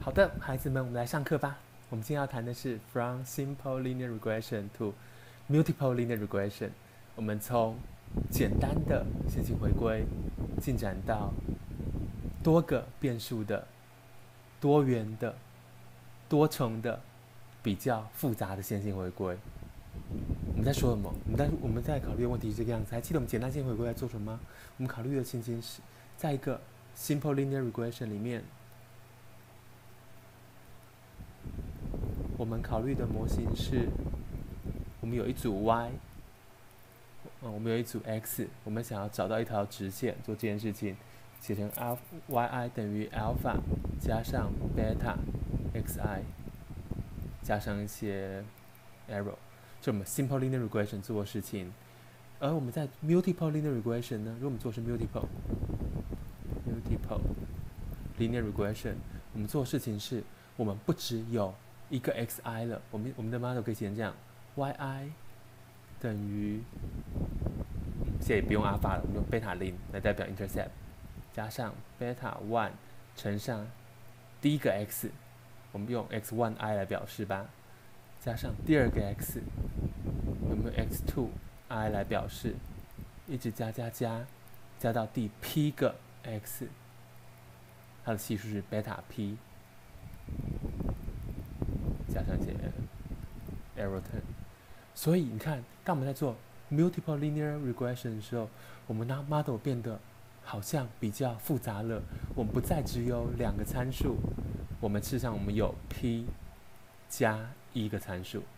好的，孩子们，我们来上课吧。我们今天要谈的是 From Simple Linear Regression to Multiple Linear Regression。我们从简单的线性回归进展到多个变数的、多元的、多重的、比较复杂的线性回归。我们在说什么？我们在考虑的问题是这个样子。还记得我们简单线性回归在做什么？我们考虑的情形是，在一个 Simple Linear Regression 里面，我们考虑的模型是，我们有一组 y，我们有一组 x， 我们想要找到一条直线做这件事情，写成 yi 等于 alpha 加上 beta xi 加上一些 arrow， 这我们 simple linear regression 做的事情。而我们在 multiple linear regression 呢，如果我们做的是 multiple linear regression， 我们做的事情是，我们不只有一个 xi 了，我们的 model 可以写成这样 yi 等于，现在也不用 alpha 了，我们用 beta 0来代表 intercept， 加上 beta 1乘上第一个 x， 我们用 x1i 来表示吧，加上第二个 x， 我们用 x2i 来表示，一直加到第 p 个 x， 它的系数是 beta p， 加上一些 arrow term。所以你看，当我们在做 multiple linear regression 的时候，我们的 model 变得好像比较复杂了。我们不再只有2个参数，我们事实上我们有 p 加1个参数。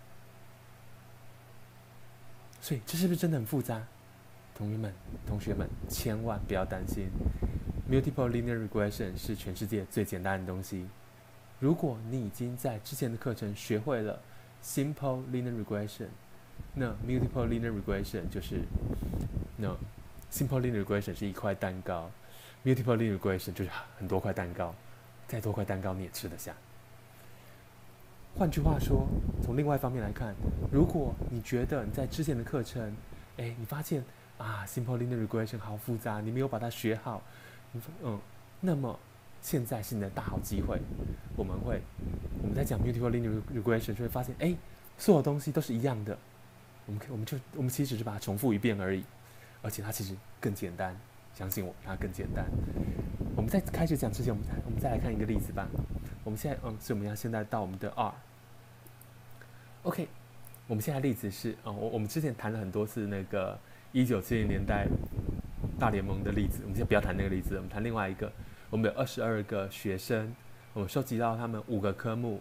所以这是不是真的很复杂？同学们，千万不要担心 ，multiple linear regression 是全世界最简单的东西。如果你已经在之前的课程学会了 simple linear regression， 那 multiple linear regression 就是simple linear regression 是一块蛋糕 ，multiple linear regression 就是很多块蛋糕，再多块蛋糕你也吃得下。换句话说，从另外一方面来看，如果你觉得你在之前的课程，你发现simple linear regression 好复杂，你没有把它学好，那么现在是你的大好机会。我们在讲 multiple linear regression 就会发现，所有东西都是一样的。我们其实只是把它重复一遍而已，而且它其实更简单，相信我，它更简单。我们在开始讲之前，我们再来看一个例子吧。我们现在所以我们要现在到我们的 R。OK， 我们现在的例子是我们之前谈了很多次那个1970年代大联盟的例子，我们现在不要谈那个例子，我们谈另外一个。我们有22个学生，我们收集到他们5个科目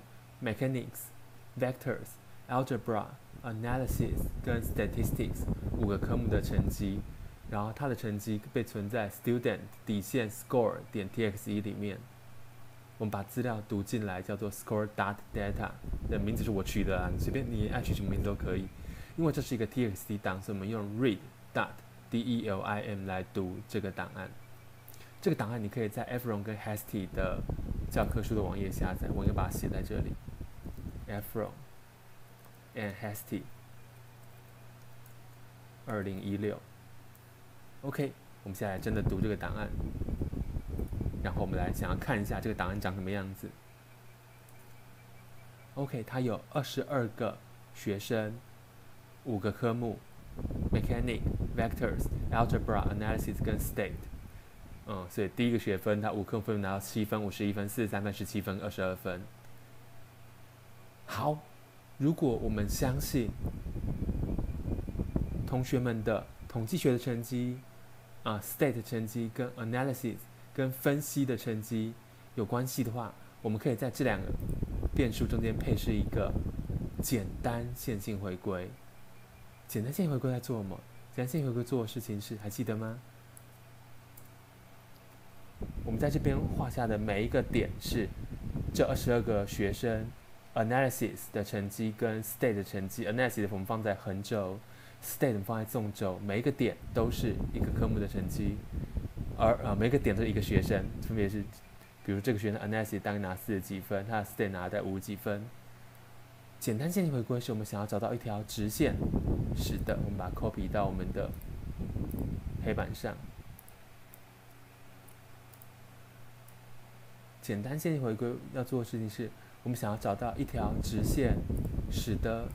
：mechanics、vectors、algebra、analysis 跟 statistics 5个科目的成绩，然后他的成绩被存在 student 底线 score 点 txt 里面。我们把资料读进来，叫做 score.data 的名字是我取的啊，随便你爱取什么名字都可以。因为这是一个 txt 档，所以我们用 read.delim 来读这个档案。这个档案你可以在 Efron 跟 Hasty 的教科书的网页下载，我应该把它写在这里。Efron and Hasty 2016。OK， 我们现在真的读这个档案。然后我们来想要看一下这个档案长什么样子。OK， 它有22个学生，5个科目 ：mechanics、vectors、algebra、analysis 跟 state。所以第一个学分，它5科分拿到7分、51分、43分、17分、22分。好，如果我们相信同学们的统计学的成绩，state 的成绩跟 analysis 跟分析的成绩有关系的话，我们可以在这2个变数中间配饰一个简单线性回归。简单线性回归在做什么？简单线性回归做的事情是，还记得吗？我们在这边画下的每一个点是这22个学生 analysis 的成绩跟 state 的成绩。analysis 我们放在横轴， state 我们放在纵轴，每一个点都是一个科目的成绩。而每个点都是一个学生，分别是，比如这个学生 analysis 大概拿40几分，他的 state 拿在50几分。简单线性回归是我们想要找到一条直线，是的，我们把它 copy 到我们的黑板上。 简单线性回归要做的事情是，我们想要找到一条直线，使得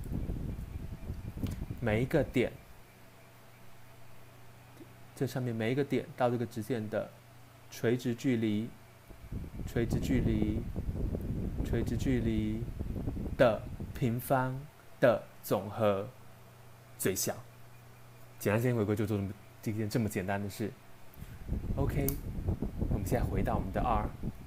每一个点，这上面每一个点到这个直线的垂直距离的平方的总和最小。简单线性回归就做这件这么简单的事。OK， 我们现在回到我们的 R。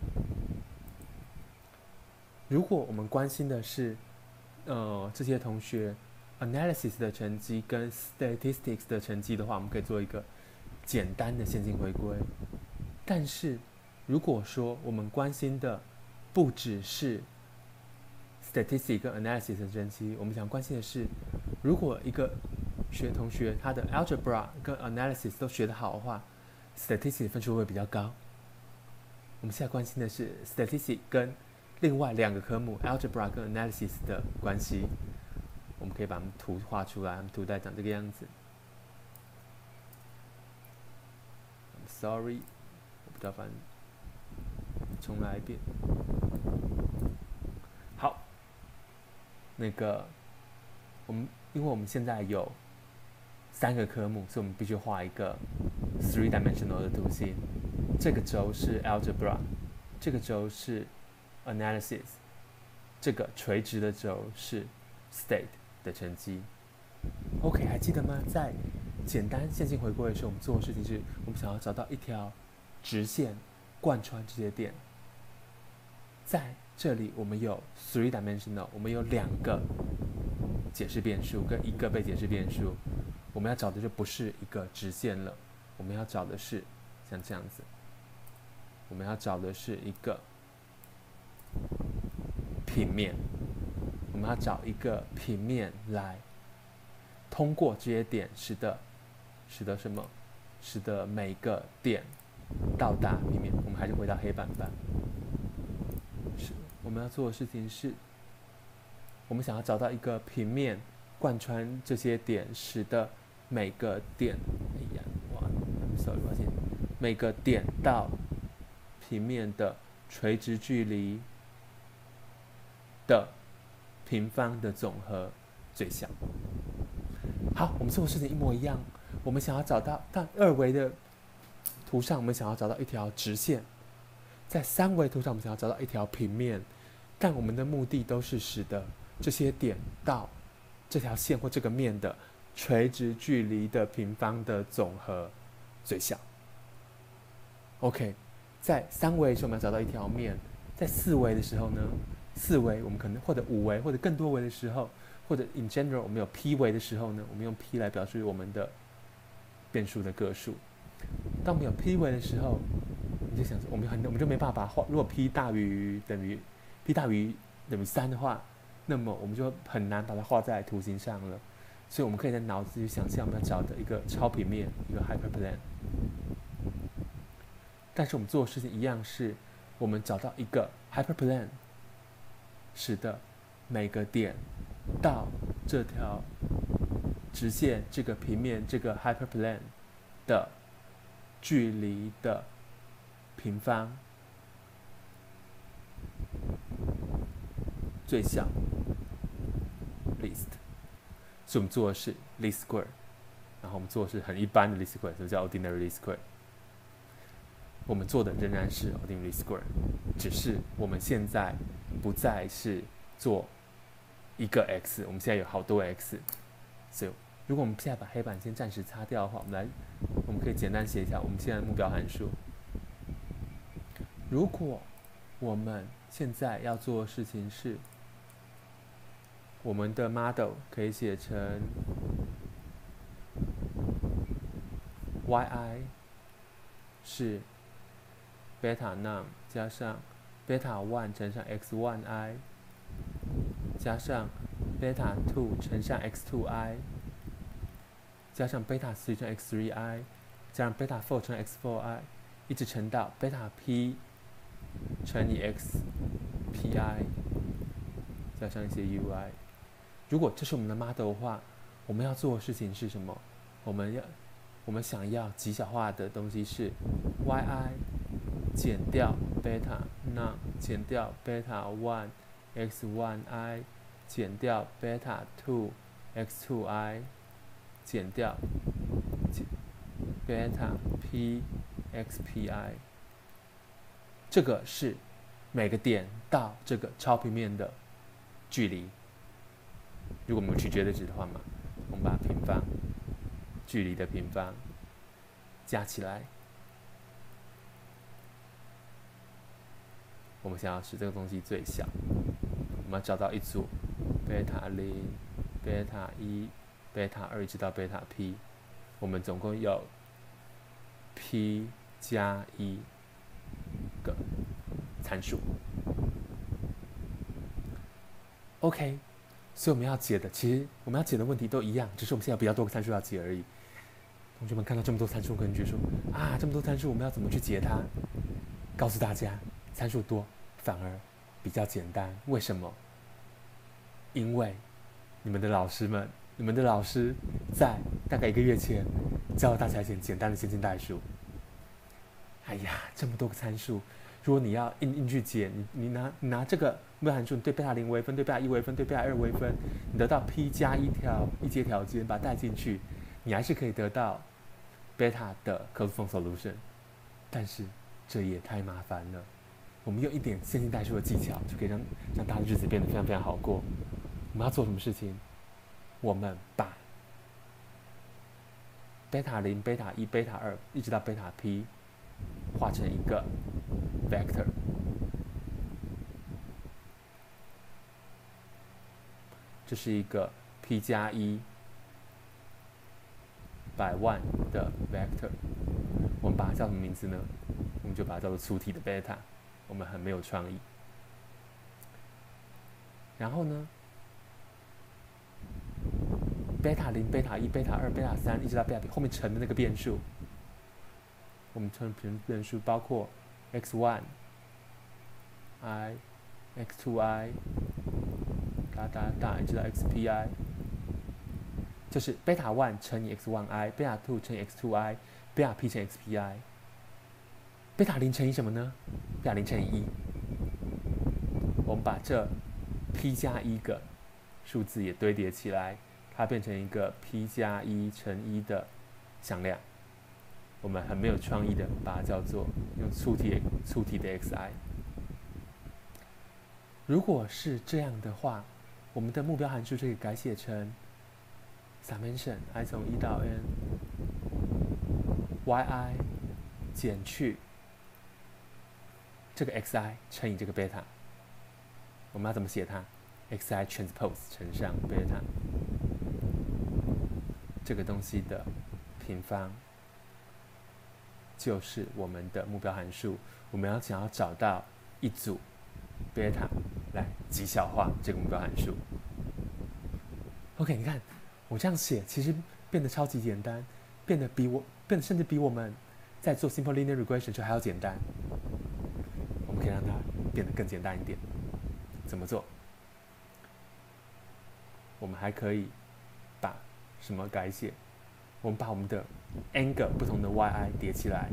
如果我们关心的是，这些同学 analysis 的成绩跟 statistics 的成绩的话，我们可以做一个简单的线性回归。但是，如果说我们关心的不只是 statistics 跟 analysis 的成绩，我们想关心的是，如果一个同学他的 algebra 跟 analysis 都学得好的话 ，statistics 分数会比较高。我们现在关心的是 statistics 跟另外2个科目 algebra 跟 analysis 的关系。我们可以把它们图画出来，图大概长这个样子。I'm sorry， 我不知道，反正重来一遍。好，因为我们现在有3个科目，所以我们必须画一个 3-dimensional 的图形。这个轴是 algebra， 这个轴是 analysis， 这个垂直的轴是 state 的成绩。OK， 还记得吗？在简单线性回归的时候，我们做的事情是我们想要找到一条直线贯穿这些点。在这里我们有 3-dimensional， 我们有2个解释变数跟1个被解释变数。我们要找的就不是一个直线了，我们要找的是像这样子，我们要找的是一个平面，我们要找一个平面来通过这些点，使得什么？使得每个点到达平面。我们还是回到黑板吧。我们要做的事情是，我们想要找到一个平面贯穿这些点，使得每个点，每个点到平面的垂直距离的平方的总和最小。好，我们做的事情一模一样。我们想要找到，但2维的图上我们想要找到一条直线，在3维图上我们想要找到一条平面，但我们的目的都是使得这些点到这条线或这个面的垂直距离的平方的总和最小。OK， 在3维的时候我们要找到一条面，在4维的时候呢，4维我们可能或者5维或者更多维的时候，或者 in general 我们有 p 维的时候呢，我们用 p 来表示我们的变数的个数。当我们有 p 维的时候，你就想说我们就没办法画。如果 p 大于等于 3的话，那么我们就很难把它画在图形上了。所以我们可以在脑子里想象我们要找的一个超平面，一个 hyperplane。但是我们做的事情一样，是我们找到一个 hyperplane， 使得每个点到这条直线、这个平面、这个 hyperplane 的距离的平方最小 least。所以我们做的是 least square， 然后我们做的是很一般的 least square， 什么叫 ordinary least square？ 我们做的仍然是 ordinary least square， 只是我们现在不再是做一个 x， 我们现在有好多 x。所以如果我们现在把黑板先暂时擦掉的话，我们可以简单写一下我们现在的目标函数。如果我们现在要做的事情是，我们的 model 可以写成 yi 是 beta num 加上 beta 1乘上 x1i 加上 beta 2乘上 x2i 加上 beta 3乘 x3i 加上 beta 4乘 x4i 一直乘到 beta p 乘以 x pi 加上一些 ui。如果这是我们的 model 的话，我们要做的事情是什么？我们想要极小化的东西是 yi 减掉 beta none 减掉 beta one x1 i 减掉 beta two x2 i 减掉 beta p xpi， 这个是每个点到这个超平面的距离。如果我们取绝对值的话嘛，我们把平方距离的平方加起来，我们想要使这个东西最小，我们要找到一组贝塔0、贝塔1、贝塔2一直到贝塔 p， 我们总共有 p 加1个参数。OK， 所以我们要解的，其实我们要解的问题都一样，只是我们现在有比较多个参数要解而已。同学们看到这么多参数，可能觉得说啊，这么多参数，我们要怎么去解它？告诉大家，参数多反而比较简单。为什么？因为你们的老师在大概1个月前教大家一些简单的线性代数。哎呀，这么多个参数，如果你要硬去解，你拿这个目标函数，你对贝塔0微分，对贝塔1微分，对贝塔2微分，你得到 p 加一阶条件，把它带进去，你还是可以得到贝塔的 closed form solution。但是这也太麻烦了。我们用一点线性代数的技巧，就可以让大家的日子变得非常非常好过。我们要做什么事情？我们把贝塔0、贝塔1、贝塔2一直到贝塔 p 画成一个 vector， 这是一个 p 加1100万的 vector， 我们把它叫什么名字呢？我们就把它叫做粗体的贝塔。我们很没有创意。然后呢，贝塔0、贝塔1、贝塔2、贝塔3一直到贝塔 p 后面乘的那个变数，我们乘变数包括 x1 i、x2 i， 一直到 xpi， 就是贝塔1乘以 x1 i， 贝塔2乘以 x2 i， 贝塔 p 乘以 xpi。贝塔0乘以什么呢？贝塔0乘以1。我们把这 p 加1个数字也堆叠起来，它变成一个 p 加1乘1的向量。我们很没有创意的把它叫做用粗体的 xi。如果是这样的话，我们的目标函数就可以改写成 summation i 从1到 n yi 减去这个 xi 乘以这个贝塔。我们要怎么写它 ？xi transpose 乘上贝塔，这个东西的平方就是我们的目标函数。我们想要找到一组贝塔来极小化这个目标函数。OK， 你看我这样写，其实变得超级简单，变得甚至比我们在做 simple linear regression 就还要简单。我们可以让它变得更简单一点。怎么做？我们还可以把什么改写？我们把我们的 n 个不同的 yi 叠起来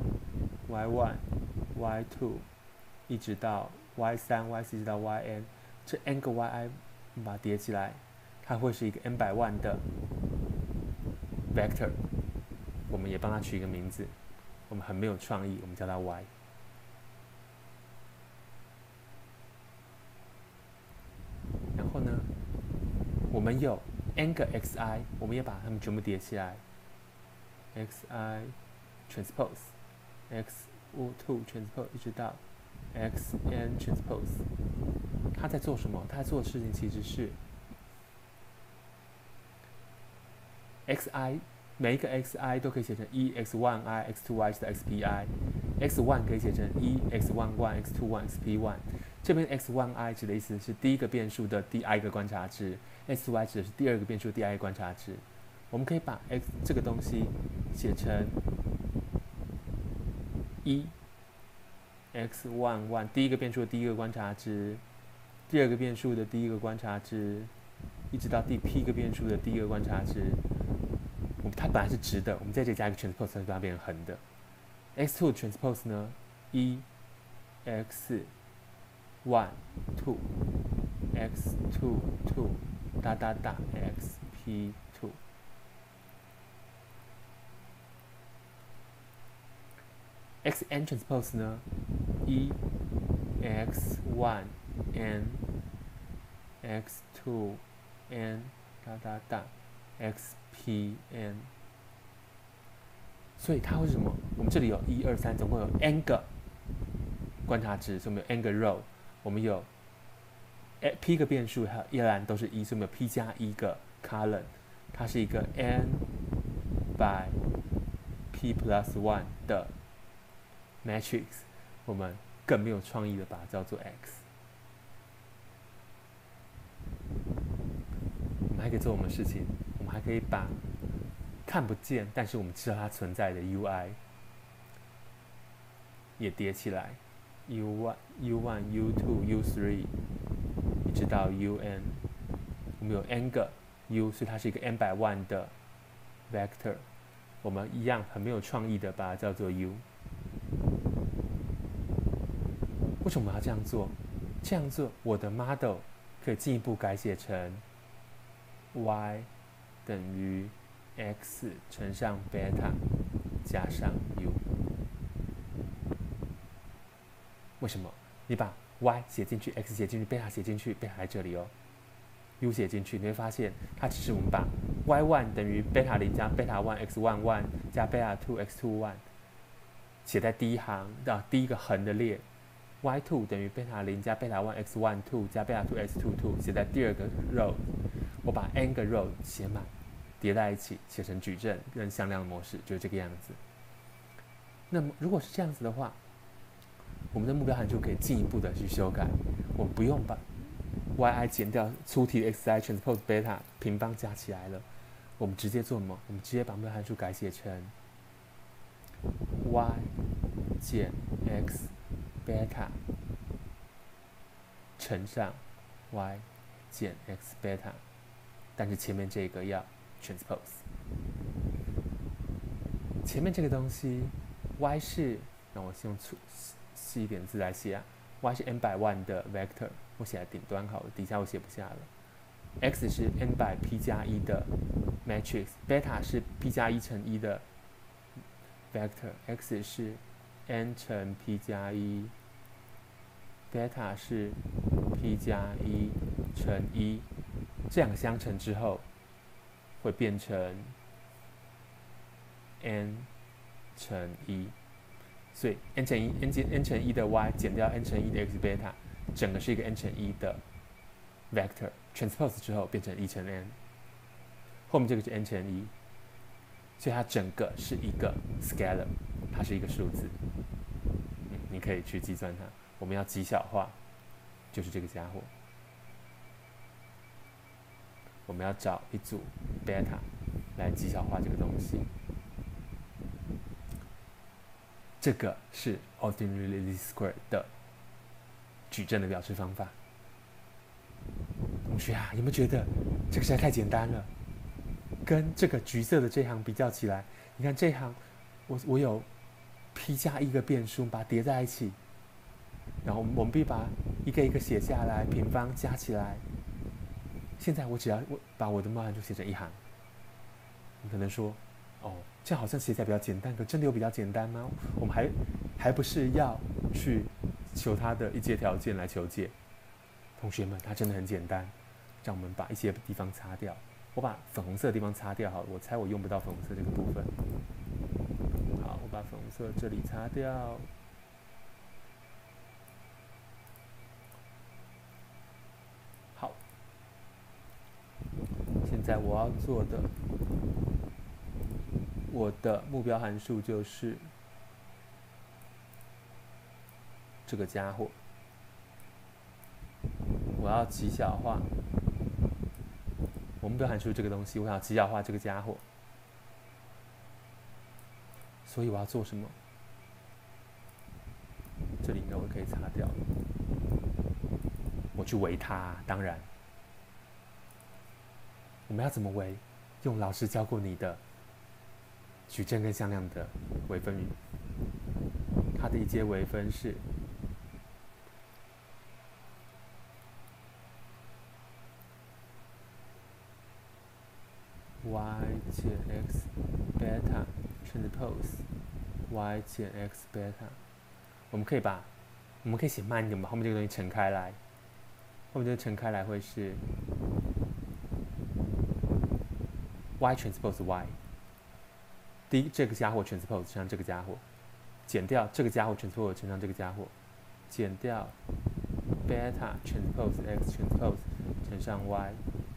，y1、y2 一直到 y3、y4 一直到 yn， 这 n 个 yi 我们把它叠起来，它会是一个 n 百万的 vector。我们也帮它取一个名字，我们很没有创意，我们叫它 y。然后呢，我们有 n 个 xi， 我们也把它们全部叠起来 ，xi transpose x2 transpose 一直到 xn transpose。它在做什么？它在做的事情其实是 xi 每一个 xi 都可以写成1x1i、x2i 到 xpi。x1 可以写成1x11、x21、xp1。这边 x1i 指的意思是第一个变数的第 i 个观察值 ，x2i 指的是第二个变数的第 i 个观察值。我们可以把 x 这个东西写成1x11 第一个变数的第一个观察值，第二个变数的第一个观察值，一直到第 p 个变数的第一个观察值。它本来是直的，我们在这里加一个 transpose， 它就把它变成横的。x2 transpose 呢， x one two x two two x p two。x n transpose 呢？x one n x two n x p n。所以它会是什么？我们这里有1、2、3，总共有 n 个观察值，所以我们有 n 个 row， 我们有 p 个变数，还有依然都是1，所以我们有 p 加1个 column， 它是一个 n by p plus 1的 matrix， 我们更没有创意的把它叫做 x。我们还可以做我们的事情，我们还可以把看不见，但是我们知道它存在的 UI 也叠起来 ，U1、U1、U2、U3， 一直到 UN， 我们有 n 个 U， 所以它是一个 n by 1的 vector， 我们一样很没有创意的把它叫做 U。为什么要这样做？这样做，我的 model 可以进一步改写成 y 等于 x 乘上 beta 加上 u。为什么？你把 y 写进去 ，x 写进去 ，beta 写进去，beta 在这里哦 ，u 写进去，你会发现它只是我们把 y1 等于 beta 0加 beta 1 x 1 1加 beta 2 x 2 1写在第一行的第一个横的列。y2 等于 beta 0加 beta 1 x 1 2加 beta 2 x 2 2写在第二个 row， 我把 n 个 row 写满，叠在一起，写成矩阵跟向量模式，就是这个样子。那么如果是这样子的话，我们的目标函数可以进一步的去修改，我们不用把 yi 减掉粗体的 xi transpose beta 平方加起来了，我们直接做什么？我们直接把目标函数改写成 y 减 x beta 乘s上 y 减 x beta， 但是前面这个要 transpose。前面这个东西 y 是，让我用细一点字来写啊 ，y 是 n by 1的 vector， 我写在顶端好了，底下我写不下了。x 是 n by p 加1的 matrix， beta 是 p 加1乘1的 vector，x 是 n 乘 p 加1 ，beta 是 p 加1乘1，这两个相乘之后会变成 n 乘1，所以 n 乘乘1的 y 减掉 n 乘1的 x beta， 整个是一个 n 乘1的 vector transpose 之后变成1乘 n， 后面这个是 n 乘1，所以它整个是一个 scalar， 它是一个数字。你可以去计算它。我们要极小化，就是这个家伙。我们要找一组 beta 来极小化这个东西。这个是 ordinary least square 的矩阵的表示方法。同学啊，有没有觉得这个实在太简单了？跟这个橘色的这行比较起来，你看这行我有 p 加1个变数，把它叠在一起，然后我们必把一个一个写下来，平方加起来。现在我只要把我的目标函数写成一行，你可能说，哦，这样好像写起来比较简单，可真的有比较简单吗？我们还不是要去求它的一阶条件来求解。同学们，它真的很简单，让我们把一些地方擦掉。我把粉红色的地方擦掉好了，我猜我用不到粉红色这个部分。好，我把粉红色这里擦掉。好，现在我要做的，我的目标函数就是这个家伙。我要极小化，我目标函数这个东西，我想要极小化这个家伙，所以我要做什么？这里应该我可以擦掉了。我去围它，当然，我们要怎么围？用老师教过你的矩阵跟向量的微分它的一阶微分是y 减 x 贝塔 transpose y 减 x 贝塔。我们可以写慢一点，把后面这个东西乘开来。后面这个乘开来会是 y transpose y。第一，这个家伙 transpose 乘上这个家伙，减掉这个家伙 transpose 乘上这个家伙，减掉 beta transpose x transpose 乘上 y，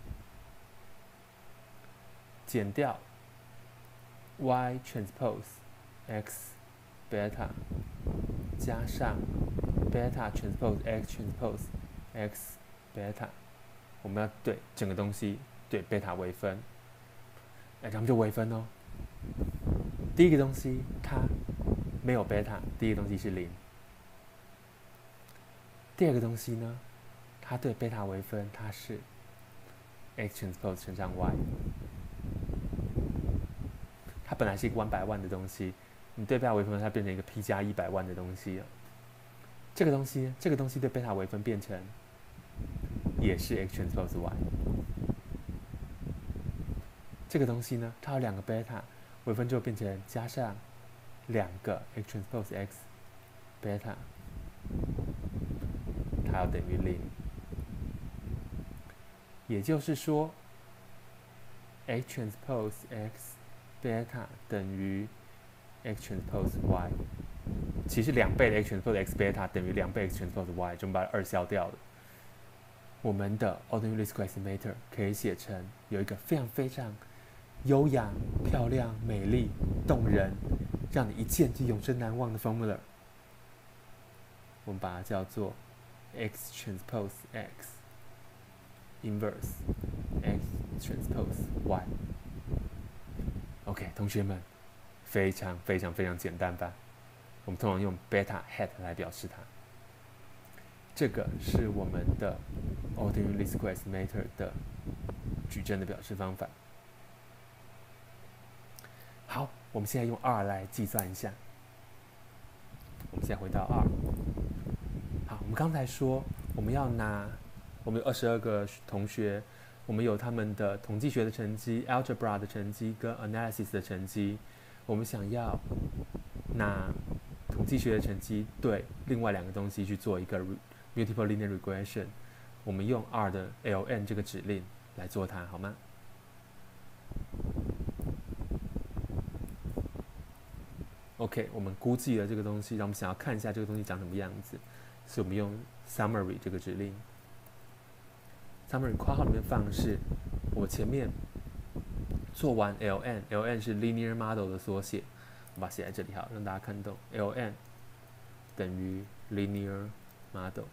减掉 y transpose x beta 加上 beta transpose x transpose x beta， 我们要对整个东西对贝塔微分，咱们就微分哦。第一个东西它没有贝塔，第一个东西是0。第二个东西呢，它对贝塔微分，它是 x transpose 乘上 y。它本来是一个100万的东西，你对贝塔微分，它变成一个 p 加100万的东西了。这个东西对贝塔微分变成也是 x transpose y。这个东西呢，它有2个贝塔，微分就变成加上2个 x transpose x 贝塔，它要等于0。也就是说 ，x transpose x 贝塔等于 x transpose y。其实2倍的 x transpose x 贝塔等于2倍 x transpose y， 就把2消掉了。我们的 ordinary least square estimator 可以写成有一个非常非常优雅、漂亮、美丽、动人，让你一见就永生难忘的 formula。我们把它叫做 x transpose x inverse x transpose y。OK， 同学们，非常非常非常简单吧？我们通常用 beta hat 来表示它。这个是我们的 ordinary least square estimator 的矩阵的表示方法。好，我们现在用 R 来计算一下。我们现在回到 R。好，我们刚才说我们要拿，我们有22个同学，我们有他们的统计学的成绩、algebra 的成绩跟 analysis 的成绩。我们想要拿统计学的成绩对另外2个东西去做一个 multiple linear regression。我们用 R 的 ln 这个指令来做它，好吗？OK， 我们估计了这个东西，让我们想要看一下这个东西长什么样子，所以我们用 summary 这个指令。summary 括号里面放的是我前面做完 ln 是 linear model 的缩写，我把它写在这里好，让大家看懂 ln 等于 linear model。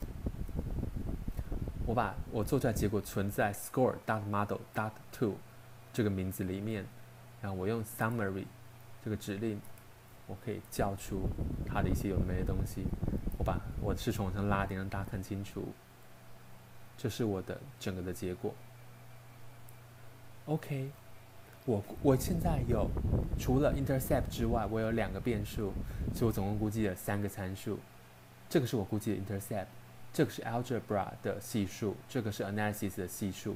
我把我做出来的结果存在 score.model.to 这个名字里面，然后我用 summary 这个指令。我可以叫出它的一些有的没的东西。我把我的视窗往上拉一点，让大家看清楚。这是我的整个的结果。OK， 我现在有除了 intercept 之外，我有2个变数，所以我总共估计了3个参数。这个是我估计的 intercept， 这个是 algebra 的系数，这个是 analysis 的系数。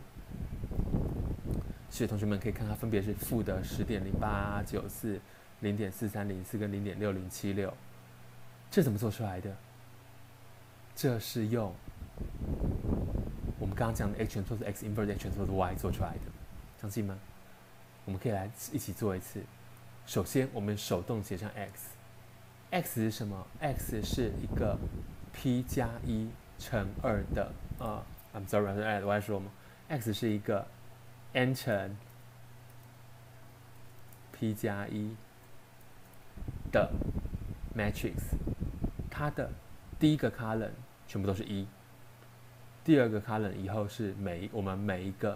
所以同学们可以看，它分别是负的10.0894。0.4304 跟0.6076，这怎么做出来的？这是用我们刚刚讲的 x transpose x inverse x transpose y 做出来的，相信吗？我们可以来一起做一次。首先，我们手动写上 x。x 是什么 ？x 是一个 p 加1乘2的I'm sorry， 我在说吗 ？x 是一个 n 乘 p 加1。的 matrix， 它的第一个 column 全部都是1，第二个 column 以后是我们每一个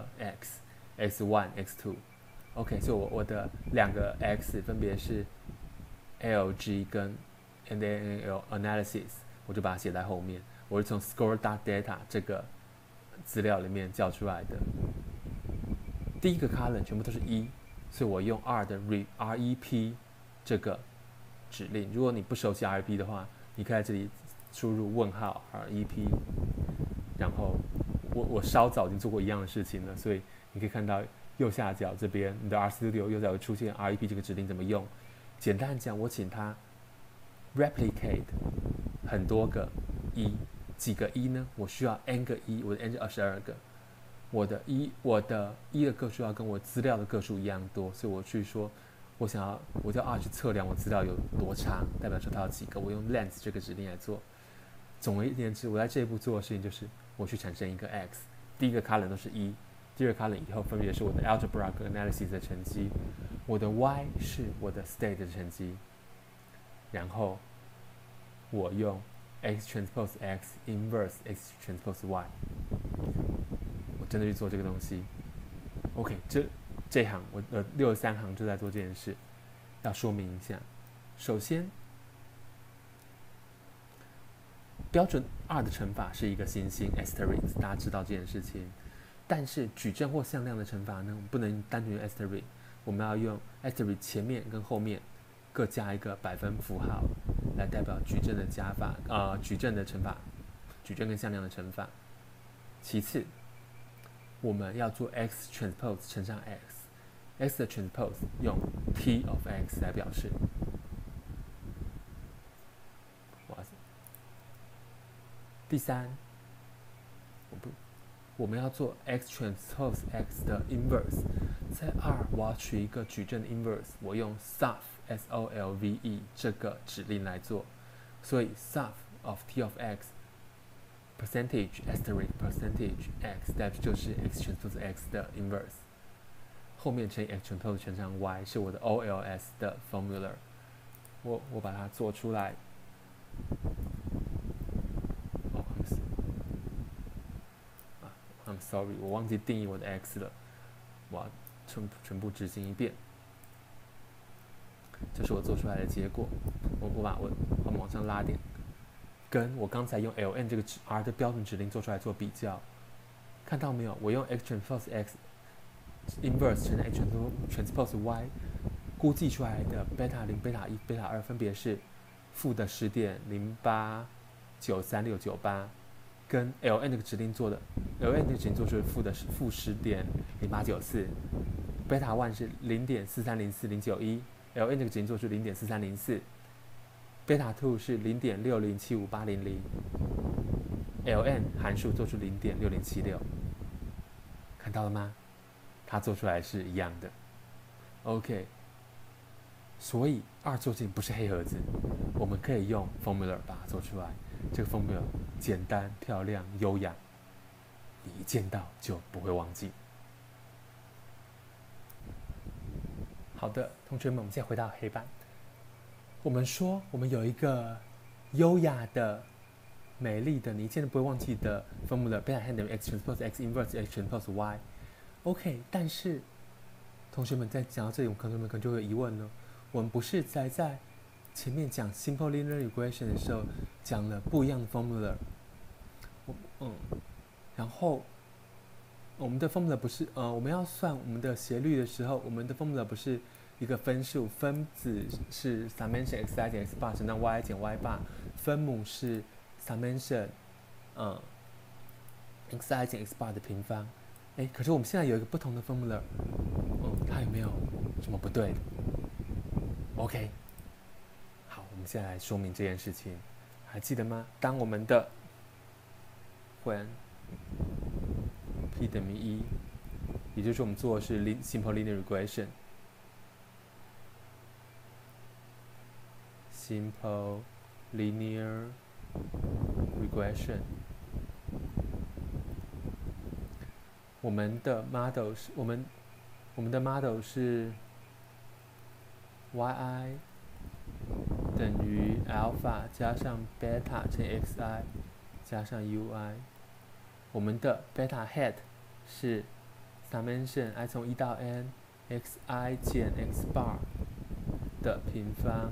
x，x1、x2。OK， 所以我的2个 x 分别是 LG 跟 NANL analysis， 我就把它写在后面。我是从 score.data 这个资料里面叫出来的。第一个 column 全部都是1，所以我用 R 的 rep 这个指令。如果你不熟悉 REP 的话，你可以在这里输入问号 REP， 然后我稍早已经做过一样的事情了，所以你可以看到右下角这边你的 RStudio 右下角会出现 REP 这个指令怎么用。简单讲，我请它 replicate 很多个几个呢？我需要 n 个我的 n 是22个，我的的个数要跟我资料的个数一样多，所以我去说，我叫 R 去测量我资料有多长，代表说它有几个，我用 length 这个指令来做。总而言之，我在这一步做的事情就是我去产生一个 x， 第一个 column 都是第二个 column 以后分别是我的 algebra 跟 analysis 的成绩，我的 y 是我的 state 的成绩，然后我用 x transpose x inverse x transpose y， 我真的去做这个东西。OK， 这行我63行就在做这件事。要说明一下，首先，标准2的乘法是一个行星 asterisk， 大家知道这件事情。但是矩阵或向量的乘法呢，我们不能单纯用 asterisk， 我们要用 asterisk 前面跟后面各加一个百分符号，来代表矩阵的加法，矩阵的乘法，矩阵跟向量的乘法。其次，我们要做 x transpose 乘上 x 的 transpose 用 t of x 来表示。第三，我们要做 x transpose x 的 inverse， 在2我要取一个矩阵的 inverse， 我用 solve 这个指令来做，所以 solve of t of x percentage asterisk percentage x， 代表就是 x transpose x 的 inverse， 后面乘以 x transpose 乘上 y 是我的 OLS 的 formula， 我把它做出来。I'm sorry， 我忘记定义我的 x 了，我要全部执行一遍。这是我做出来的结果。我把我往上拉点，跟我刚才用 ln 这个 R 的标准指令做出来做比较，看到没有？我用 x transpose x inverse 乘 x transpose y， 估计出来的 beta 0、beta 1、beta 2分别是负的10.089368，跟 ln 这个指令做的 ln 这个指令做出负10.0894， beta 1是0.4304091， ln 这个指令做出0.4304， beta 2是0.6075800， ln 函数做出0.6076， 看到了吗？它做出来是一样的。OK， 所以2做事情不是黑盒子，我们可以用 formula 把它做出来。这个 formula 简单、漂亮、优雅，你一见到就不会忘记。好的，同学们，我们现在回到黑板。我们说我们有一个优雅的、美丽的，你一见都不会忘记的 formula beta 等于 x transpose x inverse x transpose y。OK， 但是同学们在讲到这里，同学们可能就会有疑问了：我们不是在前面讲 simple linear regression 的时候讲了不一样的 formula， 然后我们的 formula 不是我们要算我们的斜率的时候，我们的 formula 不是一个分数，分子是 summation xi 减 x bar 乘上 yi 减 y bar， 分母是 summation xi 减 x bar 的平方。可是我们现在有一个不同的 formula，它有没有什么不对 ？OK。我们现在来说明这件事情，还记得吗？当我们的 when p 等于1，也就是我们做的是 simple linear regression。simple linear regression， 我们的 model 是我们的 model 是 yi。等于 alpha 加上 beta 乘以 xi 加上 ui， 我们的 beta hat 是 summation i 从1到 n xi 减 x bar 的平方，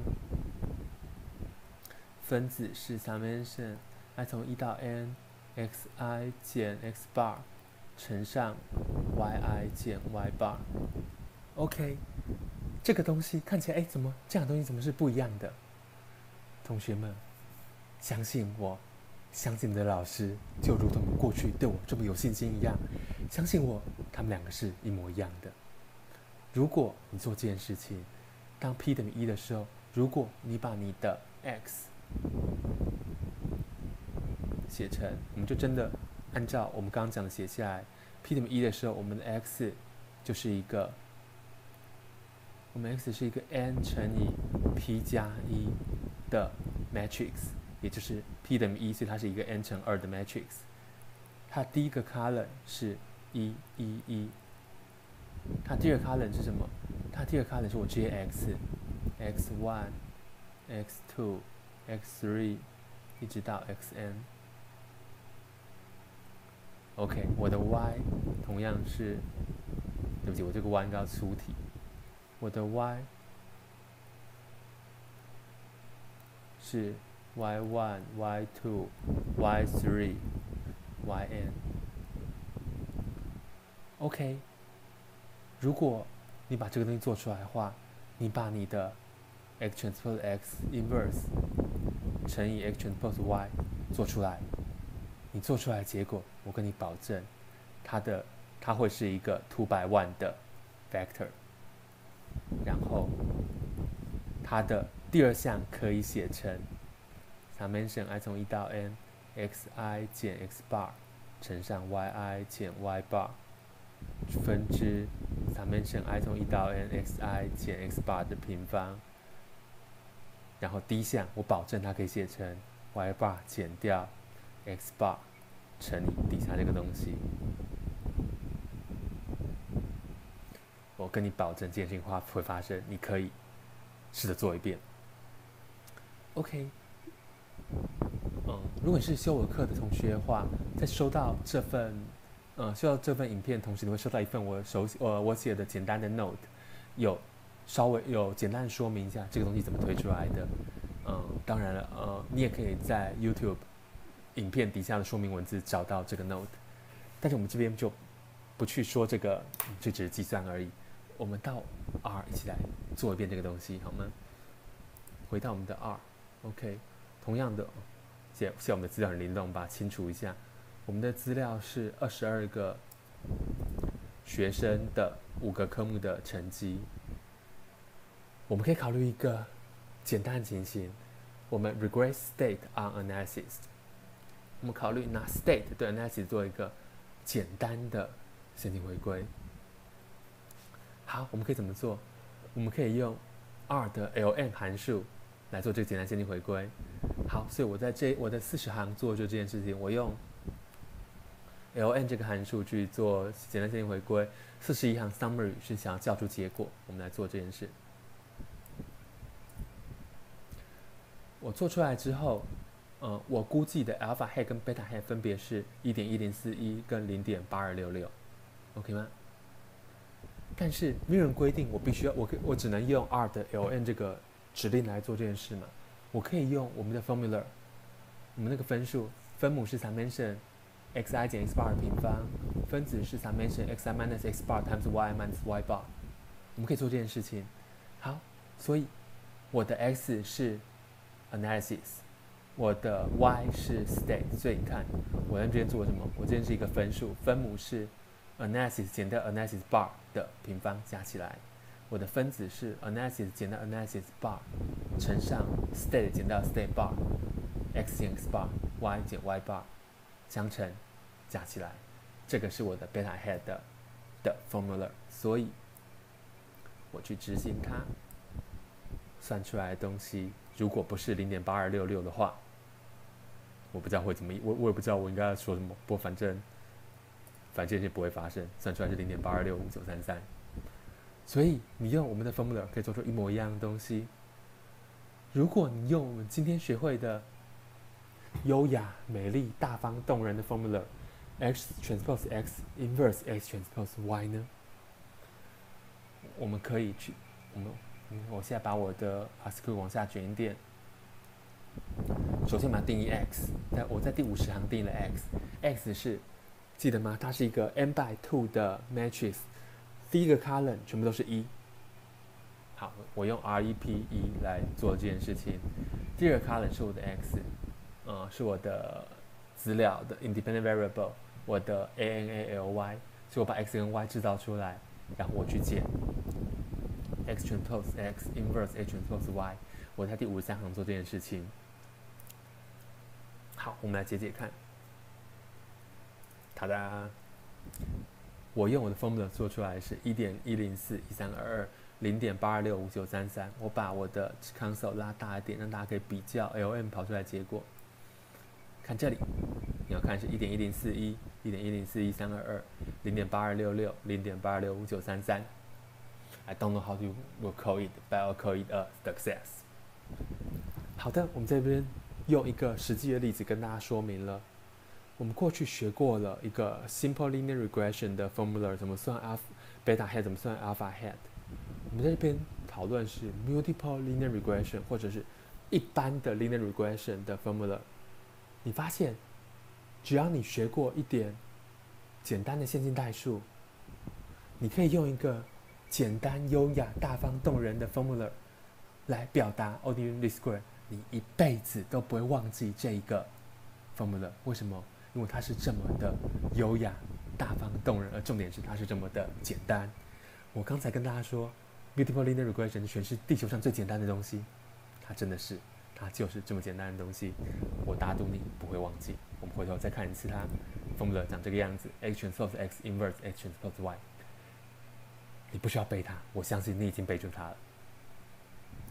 分子是 summation i 从1到 n xi 减 x bar 乘上 yi 减 y bar。OK， 这个东西看起来，怎么这样的东西怎么是不一样的？ 同学们，相信我，相信你的老师，就如同过去对我这么有信心一样，相信我，他们两个是一模一样的。如果你做这件事情，当 p 等于1的时候，如果你把你的 x 写成，我们就真的按照我们刚刚讲的写下来 ，p 等于1的时候，我们的 x 就是一个，我们 x 是一个 n 乘以 p 加1的 matrix， 也就是 p 等于1，所以它是一个 n 乘2的 matrix。它第一个 column 是1 1 1，它第二个 column 是什么？它第二个 column 是我接 x，x1，x2，x3，一直到 xn。OK， 我的 y 同样是，对不起，我这个 y 应该要粗体。我的 y 是 y1、y2、y3、yn。OK， 如果你把这个东西做出来的话，你把你的 x transpose x inverse 乘以 x transpose y 做出来，你做出来的结果，我跟你保证，它会是一个2 by 1的 vector。然后它的第二项可以写成 summation i 从1到 n xi 减 x bar 乘上 yi 减 y bar 分之 summation i 从1到 n xi 减 x bar 的平方。然后第一项我保证它可以写成 y bar 减掉 x bar 乘以底下这个东西。我跟你保证，这件事情会发生，你可以试着做一遍。OK， 如果你是修我课的同学的话，在收到这份影片的同时，你会收到一份我写的简单的 note， 稍微简单的说明一下这个东西怎么推出来的。当然了，你也可以在 YouTube 影片底下的说明文字找到这个 note， 但是我们这边就不去说这个，这只是计算而已。我们到 R 一起来做一遍这个东西，好吗？回到我们的 R，OK， 同样的，现在我们的资料很灵动，把它清除一下。我们的资料是22个学生的5个科目的成绩。我们可以考虑一个简单的情形，我们 regress state on analysis， 我们考虑拿 state 对 analysis 做一个简单的线性回归。好，我们可以怎么做？我们可以用 R 的 ln 函数来做这个简单线性回归。好，所以我的40行做就这件事情，我用 ln 这个函数去做简单线性回归。41行 summary 是想要叫出结果，我们来做这件事。我做出来之后，我估计的 alpha hat 跟 beta hat 分别是 1.1041 跟 0.8266，OK 吗？但是没有人规定我只能用 R 的 ln 这个指令来做这件事嘛？我可以用我们的 formula， 我们那个分母是 summation xi 减 x bar 的平方，分子是 summation xi minus x bar times y minus y bar， 我们可以做这件事情。好，所以我的 x 是 analysis， 我的 y 是 state， 所以你看我在这边做什么？我这边是一个分数，分母是 analysis 减掉 analysis bar 的平方加起来，我的分子是 analysis 减掉 analysis bar 乘上 state 减掉 state bar x 减 x bar y 减 y bar 相乘加起来，这个是我的 beta hat 的 formula， 所以我去执行它，算出来的东西如果不是 0.8266 的话，我不知道会怎么，我也不知道我应该要说什么，不过反正这件事不会发生，算出来是 0.82659333， 所以你用我们的 formula 可以做出一模一样的东西。如果你用我们今天学会的优雅、美丽、大方、动人的 formula x transpose x inverse x transpose y 呢？我们可以去，我现在把我的 ASCII 往下卷一点。首先把它定义 x， 我在第50行定义了 x 是记得吗？它是一个 n by 2的 matrix， 第一个 column 全部都是1， 好，我用 REPE 来做这件事情。第二个 column 是我的 x，是我的资料的 independent variable， 我的 ANALY， 所以我把 x 跟 y 制造出来，然后我去解 x transpose x inverse a transpose y， 我在第53行做这件事情。好，我们来解解看。哒哒，我用我的 formula 做出来是 1.1041322，0.8265933。我把我的 console 拉大一点，让大家可以比较 LM 跑出来结果。看这里，你要看是1.10411、1.1041322、0.8266、0.8265933。I don't know how to will call it, but I'll call it a success. 好的，我们这边用一个实际的例子跟大家说明了。我们过去学过了一个 simple linear regression 的 formula， 怎么算 beta head， 怎么算 alpha head。我们在这边讨论是 multiple linear regression 或者是一般的 linear regression 的 formula。你发现，只要你学过一点简单的线性代数，你可以用一个简单、优雅、大方、动人的 formula 来表达 ordinary least square， 你一辈子都不会忘记这一个 formula。为什么？因为它是这么的优雅、大方、动人，而重点是它是这么的简单。我刚才跟大家说 ，multiple linear regression 是全是地球上最简单的东西，它真的是，它就是这么简单的东西。我打赌你不会忘记。我们回头再看一次它 formula 长这个样子 ：x transpose x inverse x transpose y。你不需要背它，我相信你已经背住它了。